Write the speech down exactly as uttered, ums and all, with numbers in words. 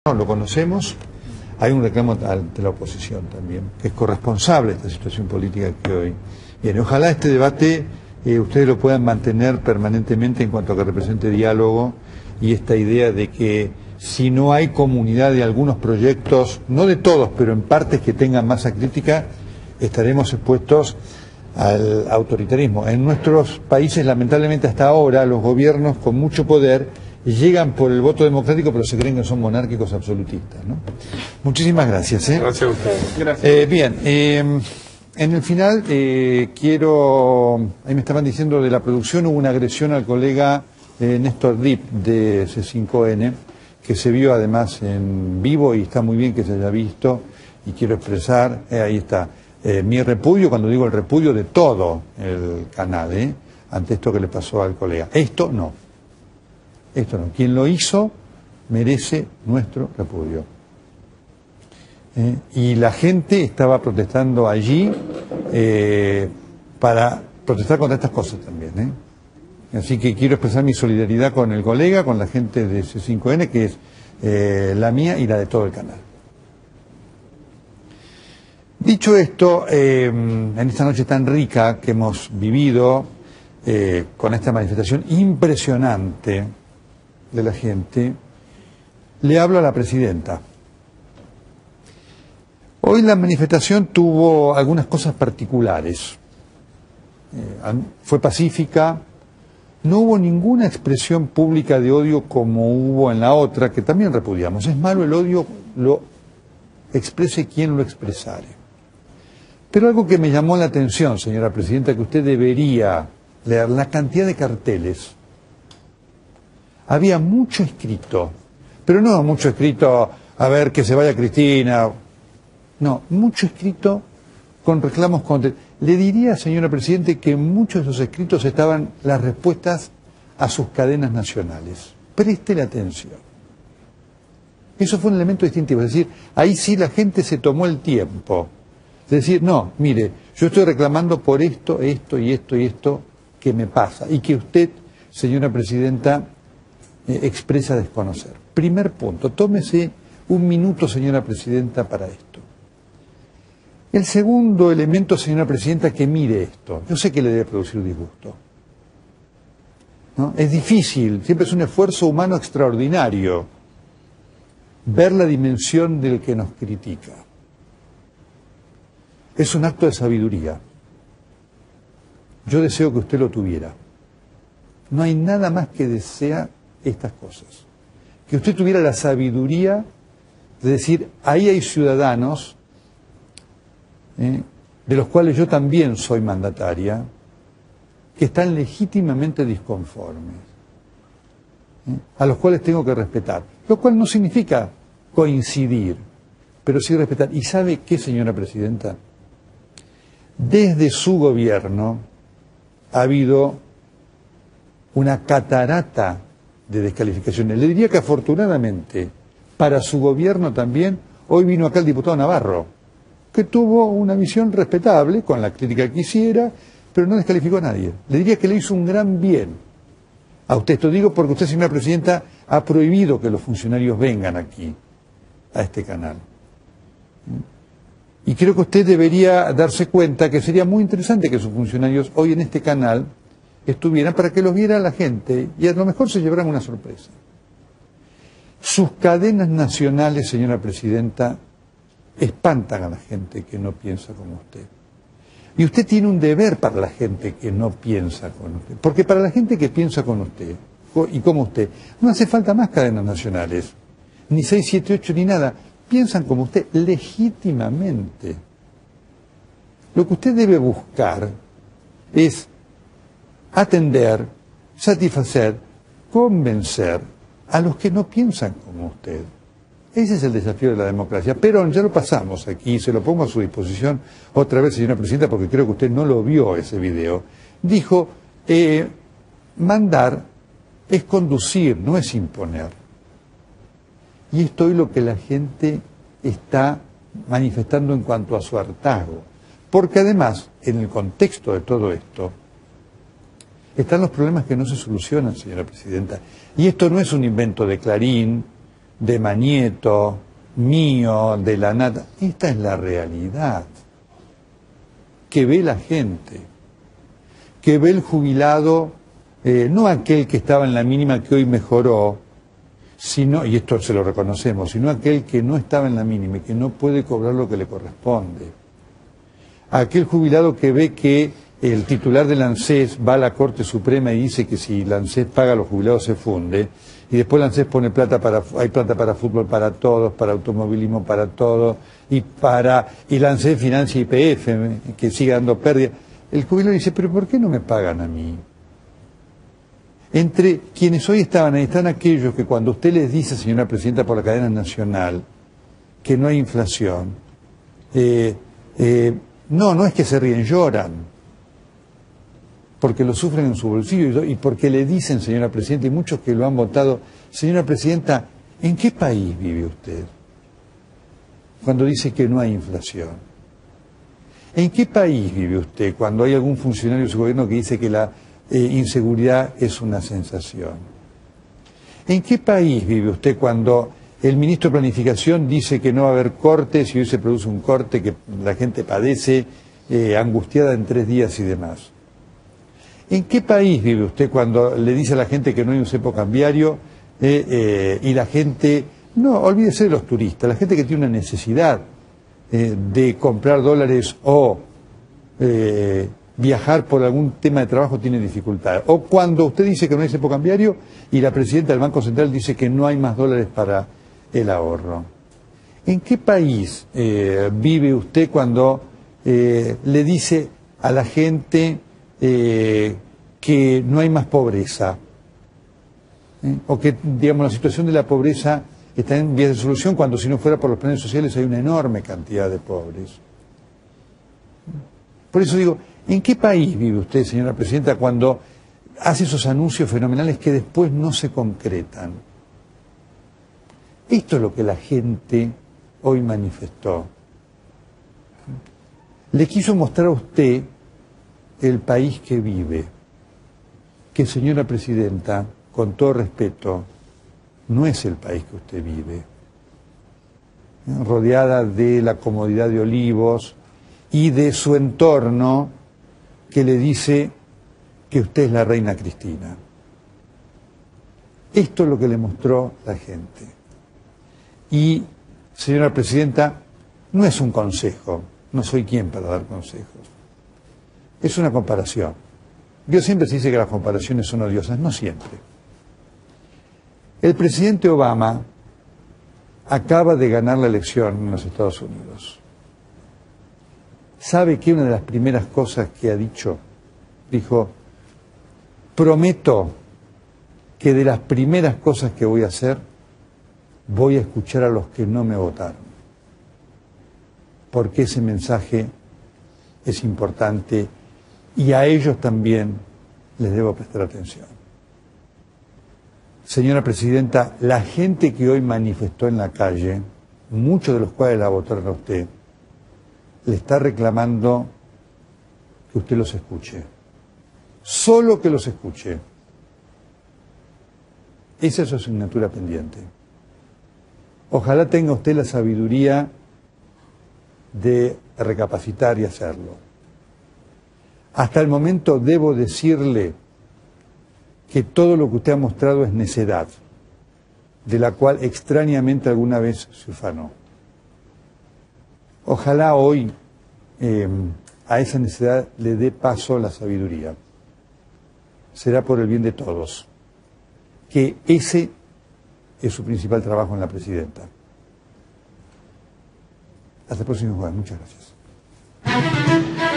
No, lo conocemos. Hay un reclamo ante la oposición también, que es corresponsable de esta situación política que hoy viene. Ojalá este debate eh, ustedes lo puedan mantener permanentemente en cuanto a que represente diálogo y esta idea de que si no hay comunidad de algunos proyectos, no de todos, pero en partes que tengan masa crítica, estaremos expuestos al autoritarismo. En nuestros países, lamentablemente hasta ahora, los gobiernos con mucho poder llegan por el voto democrático, pero se creen que son monárquicos absolutistas, ¿no? Muchísimas gracias. ¿eh? Gracias a usted. Gracias. Eh, bien, eh, en el final eh, quiero, ahí me estaban diciendo de la producción, hubo una agresión al colega eh, Néstor Dip de C cinco N, que se vio además en vivo y está muy bien que se haya visto, y quiero expresar, eh, ahí está, eh, mi repudio, cuando digo el repudio de todo el canal, ¿eh? ante esto que le pasó al colega. Esto no. Esto no. Quien lo hizo merece nuestro repudio. Eh, y la gente estaba protestando allí eh, para protestar contra estas cosas también. ¿eh? Así que quiero expresar mi solidaridad con el colega, con la gente de C cinco N, que es eh, la mía y la de todo el canal. Dicho esto, eh, en esta noche tan rica que hemos vivido, eh, con esta manifestación impresionante de la gente, le hablo a la presidenta. Hoy la manifestación tuvo algunas cosas particulares. Eh, fue pacífica, no hubo ninguna expresión pública de odio como hubo en la otra, que también repudiamos. Es malo el odio, lo exprese quien lo expresare. Pero algo que me llamó la atención, señora presidenta, que usted debería leer, la cantidad de carteles. Había mucho escrito, pero no mucho escrito, a ver, que se vaya Cristina. No, mucho escrito con reclamos contra... Le diría, señora Presidente, que en muchos de esos escritos estaban las respuestas a sus cadenas nacionales. Préstele atención. Eso fue un elemento distintivo, es decir, ahí sí la gente se tomó el tiempo. Es decir, no, mire, yo estoy reclamando por esto, esto y esto y esto que me pasa, y que usted, señora Presidenta, expresa desconocer. Primer punto, tómese un minuto, señora Presidenta, para esto. El segundo elemento, señora Presidenta, que mire esto. Yo sé que le debe producir disgusto, ¿no? Es difícil, siempre es un esfuerzo humano extraordinario ver la dimensión del que nos critica. Es un acto de sabiduría. Yo deseo que usted lo tuviera. No hay nada más que desea estas cosas. Que usted tuviera la sabiduría de decir, ahí hay ciudadanos eh, de los cuales yo también soy mandataria, que están legítimamente disconformes, eh, a los cuales tengo que respetar. Lo cual no significa coincidir, pero sí respetar. ¿Y sabe qué, señora Presidenta? Desde su gobierno ha habido una catarata de descalificaciones. Le diría que afortunadamente para su gobierno también, hoy vino acá el diputado Navarro, que tuvo una visión respetable, con la crítica que hiciera, pero no descalificó a nadie. Le diría que le hizo un gran bien a usted. Esto digo porque usted, señora Presidenta, ha prohibido que los funcionarios vengan aquí, a este canal. Y creo que usted debería darse cuenta que sería muy interesante que sus funcionarios hoy en este canal estuvieran para que los viera la gente y a lo mejor se llevaran una sorpresa. Sus cadenas nacionales, señora Presidenta, espantan a la gente que no piensa como usted. Y usted tiene un deber para la gente que no piensa como usted. Porque para la gente que piensa con usted y como usted, no hace falta más cadenas nacionales, ni seis, siete, ocho, ni nada. Piensan como usted legítimamente. Lo que usted debe buscar es atender, satisfacer, convencer a los que no piensan como usted. Ese es el desafío de la democracia. Pero ya lo pasamos aquí, se lo pongo a su disposición otra vez, señora Presidenta, porque creo que usted no lo vio ese video. Dijo, eh, mandar es conducir, no es imponer. Y esto es lo que la gente está manifestando en cuanto a su hartazgo. Porque además, en el contexto de todo esto, están los problemas que no se solucionan, señora Presidenta. Y esto no es un invento de Clarín, de Manieto, mío, de la nata. Esta es la realidad que ve la gente, que ve el jubilado, eh, no aquel que estaba en la mínima que hoy mejoró, sino, y esto se lo reconocemos, sino aquel que no estaba en la mínima y que no puede cobrar lo que le corresponde. Aquel jubilado que ve que el titular del ANSES va a la Corte Suprema y dice que si el ANSES paga, los jubilados se funde, y después el ANSES pone plata para, hay plata para fútbol para todos, para automovilismo para todos, y para, y el ANSES financia Y P F, que sigue dando pérdida. El jubilado dice, pero ¿por qué no me pagan a mí? Entre quienes hoy estaban ahí, están aquellos que cuando usted les dice, señora Presidenta, por la cadena nacional, que no hay inflación, eh, eh, no, no es que se ríen, lloran, porque lo sufren en su bolsillo y porque le dicen, señora Presidenta, y muchos que lo han votado, señora Presidenta, ¿en qué país vive usted? Cuando dice que no hay inflación. ¿En qué país vive usted cuando hay algún funcionario de su gobierno que dice que la eh, inseguridad es una sensación? ¿En qué país vive usted cuando el ministro de Planificación dice que no va a haber cortes y hoy se produce un corte que la gente padece eh, angustiada en tres días y demás? ¿En qué país vive usted cuando le dice a la gente que no hay un cepo cambiario eh, eh, y la gente, no, olvídese de los turistas, la gente que tiene una necesidad eh, de comprar dólares o eh, viajar por algún tema de trabajo tiene dificultades? O cuando usted dice que no hay cepo cambiario y la presidenta del Banco Central dice que no hay más dólares para el ahorro. ¿En qué país eh, vive usted cuando eh, le dice a la gente eh, que no hay más pobreza? ¿Eh? O que, digamos, la situación de la pobreza está en vías de solución cuando, si no fuera por los planes sociales, hay una enorme cantidad de pobres. Por eso digo, ¿en qué país vive usted, señora Presidenta, cuando hace esos anuncios fenomenales que después no se concretan? Esto es lo que la gente hoy manifestó. Le quiso mostrar a usted el país que vive, que, señora Presidenta, con todo respeto, no es el país que usted vive, rodeada de la comodidad de Olivos y de su entorno que le dice que usted es la reina Cristina. Esto es lo que le mostró la gente. Y, señora Presidenta, no es un consejo, no soy quien para dar consejos, es una comparación. Dios siempre se dice que las comparaciones son odiosas, no siempre. El presidente Obama acaba de ganar la elección en los Estados Unidos. ¿Sabe que una de las primeras cosas que ha dicho? Dijo, prometo que de las primeras cosas que voy a hacer, voy a escuchar a los que no me votaron. Porque ese mensaje es importante y a ellos también les debo prestar atención. Señora Presidenta, la gente que hoy manifestó en la calle, muchos de los cuales la votaron a usted, le está reclamando que usted los escuche. Solo que los escuche. Esa es su asignatura pendiente. Ojalá tenga usted la sabiduría de recapacitar y hacerlo. Hasta el momento debo decirle que todo lo que usted ha mostrado es necedad, de la cual extrañamente alguna vez se ufanó. Ojalá hoy eh, a esa necedad le dé paso la sabiduría. Será por el bien de todos. Que ese es su principal trabajo en la presidenta. Hasta el próximo jueves. Muchas gracias.